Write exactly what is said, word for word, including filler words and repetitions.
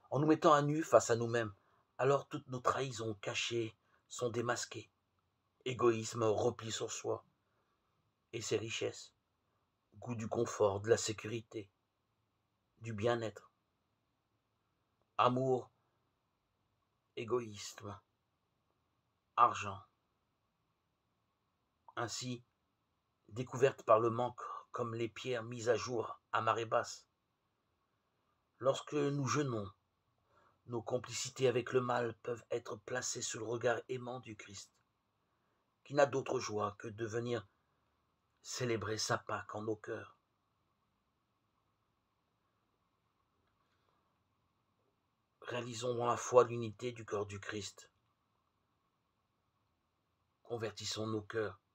en nous mettant à nu face à nous-mêmes. Alors toutes nos trahisons cachées sont démasquées. Égoïsme, repli sur soi et ses richesses, goût du confort, de la sécurité, du bien-être, amour, égoïsme, argent. Ainsi, découvertes par le manque comme les pierres mises à jour à marée basse. Lorsque nous jeûnons, nos complicités avec le mal peuvent être placées sous le regard aimant du Christ, qui n'a d'autre joie que de venir célébrer sa Pâque en nos cœurs. Réalisons dans la foi l'unité du corps du Christ. Convertissons nos cœurs